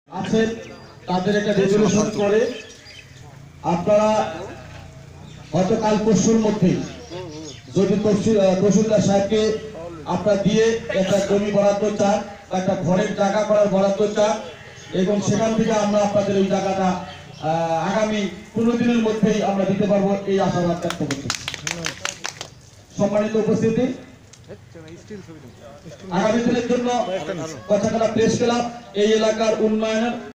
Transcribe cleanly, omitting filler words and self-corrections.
আছেন তাদের একটা রেজুলেশন করে আপনারা গতকাল পরশুর মধ্যে যদি তহসিলদার সাহেবকে আপনারা দিয়ে একটা জমি বরাদ্দ চান, একটা ঘরের জায়গা করার বরাদ্দ চান এবং সেখান থেকে আমরা আপনাদের ওই জায়গাটা আগামী 15 দিনের মধ্যেই আমরা দিতে পারবো এই আশাবাদ ব্যক্ত করছি। সম্মানিত উপস্থিতি, আগামী দিনের জন্য কথাটা প্রেস ক্লাব এই এলাকার উন্নয়নের